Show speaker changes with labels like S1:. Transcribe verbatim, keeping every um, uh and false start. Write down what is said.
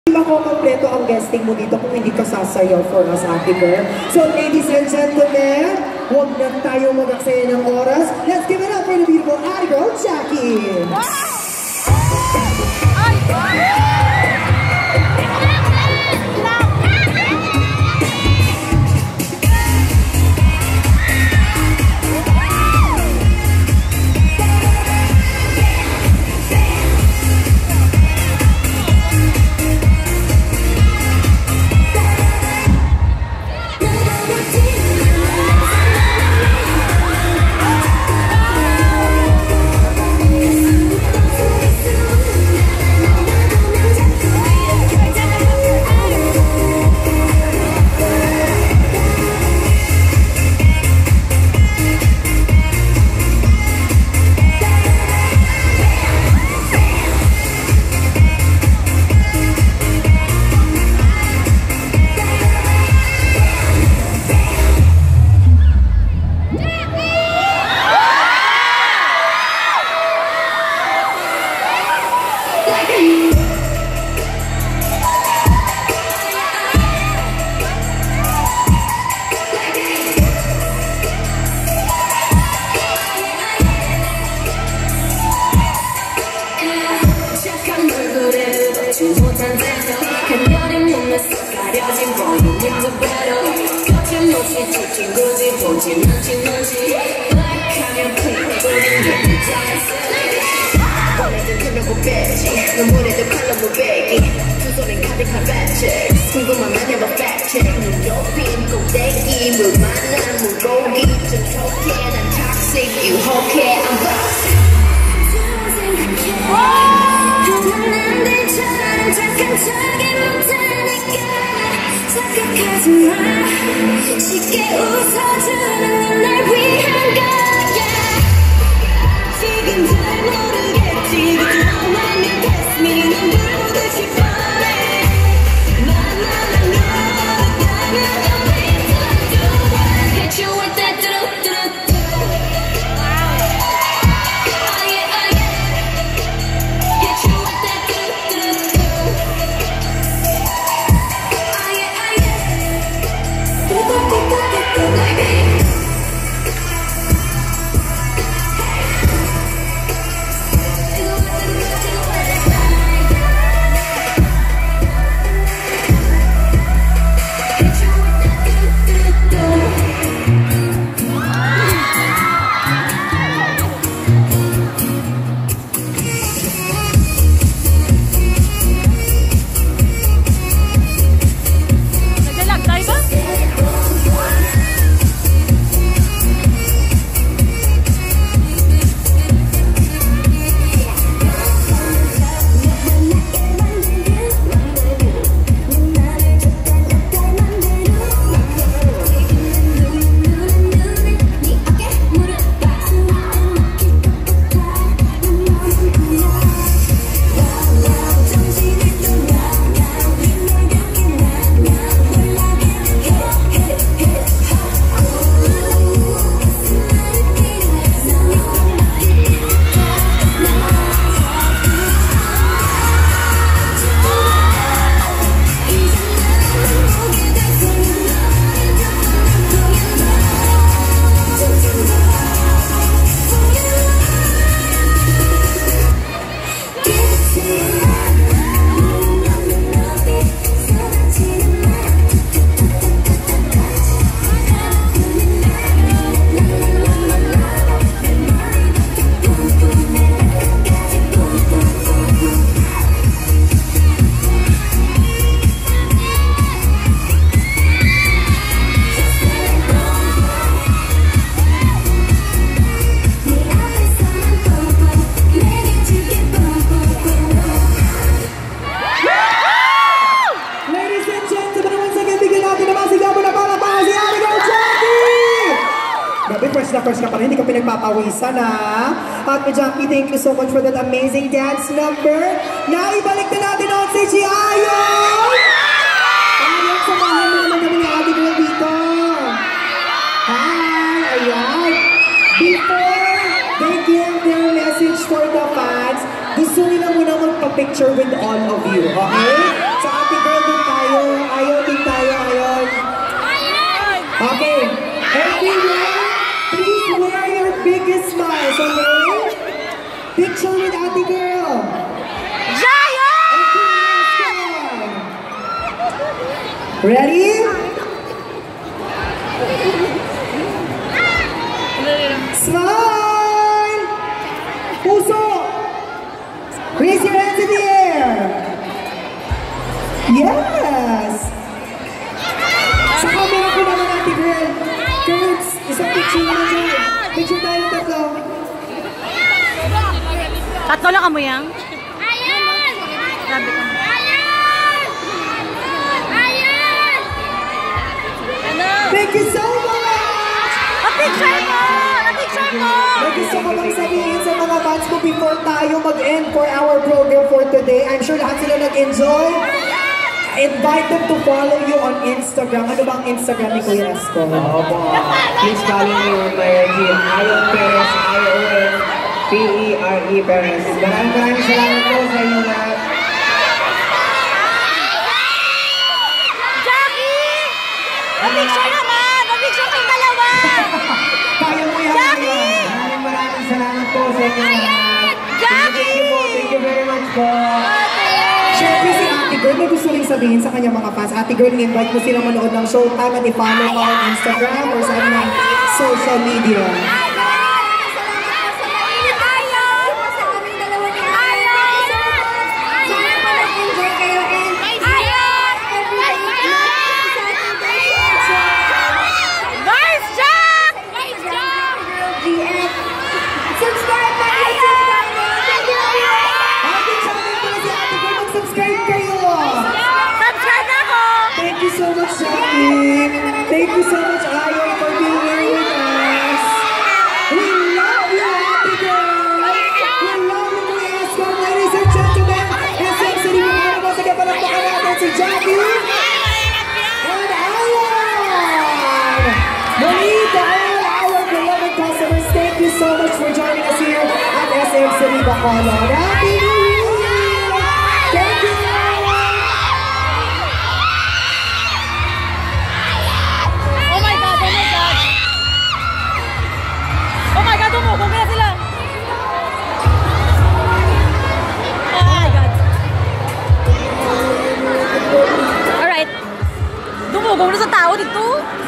S1: Hindi ba ko kompleto ang guesting mo dito kung hindi ka sasayaw for us, Ate Girl? So, ladies and gentlemen, huwag na tayo mag-aksaya ng oras. Let's give it up for the beautiful Ate Girl, Jackie!
S2: 눈물에도 칼로 무배기 두 손엔 가득한 랩책 궁금한 난 never fact check 눈 높인 꼭대기 물 만난 물고기 좀 촉해 난 toxic 유혹해 I'm toxic 하는 남들처럼 착한 척이 못하니까 착각하지 마 쉽게 웃어주는 날 위한 거야 지금 잘 모르겠지 그동안 완벽했으니 넌 불보듯이 뻔해 나만 너였다면 I'll be so good Hit you with that do-do-do Oh yeah, oh yeah Hit you with that do-do-do Oh yeah, oh yeah Do-do-do-do-do-do baby
S1: First na first ka pa rin, hindi ka pinagpapawisan ha. At Jackie, thank you so much for that amazing dance number. Naibalik na natin ang si Chiayon! Ayan, samahan mo naman kami ni Ate Girl dito. Hi! Ayan! Before they give their message for the fans, gusto nila muna magpa-picture with all of you, okay? So, Ready? Smile! Puso! Raise your hands in the air! Yes! Sa camera ko naman natin, girl. Girls, isang picture na dyan. Picture tayo tatlo.
S3: Tatlo lang kamo yang?
S2: Ayan!
S3: Grabe ka.
S2: Ayan! Ayan! Ano?
S1: Thank you so much!
S3: A-picture mo! A-picture mo!
S1: May gusto ko bang sabihin sa mga fans mo before tayo mag-end for our program for today? I'm sure lahat sila nag-enjoy. Invite them to follow you on Instagram. Ano bang Instagram ni Kuya Esco?
S4: Oo po. Please follow me on my I G. Ayon Perez, I O N P E R E Perez. Maraming maraming salamat po sa inyo lahat.
S3: Jackie! A-picture naman! A-picture kayong dalawa!
S1: Kaya mo yan.
S3: Jackie!
S4: Maraming maraming salamat po sa inyo lahat.
S3: Jackie!
S4: Thank you po. Thank you very much po.
S1: Siyempre si Ate Girl, may gusto rin sabihin sa kanyang mga fans. Ate Girl, invite mo sila manood ng Showtime at i-follow ka on Instagram or sa kanyang social media. Subscribe kayo!
S3: Subscribe na ako!
S1: Thank you so much, Jackie! Thank you so much, Ayon, for being here with us! We love you, Ate Girl! We love you, Kuya Esco! Ladies and gentlemen, S M City, mga mo sa kapalakpakan natin si Jackie! And Ayon! Muli to all our beloved customers, thank you so much for joining us here at S M City, Bacolod. Happy New Year! Thank you!
S3: Oh my God! Oh my God! Oh my God! Umubog na sila! Oh my God! Alright! Dumugong na sa tao dito!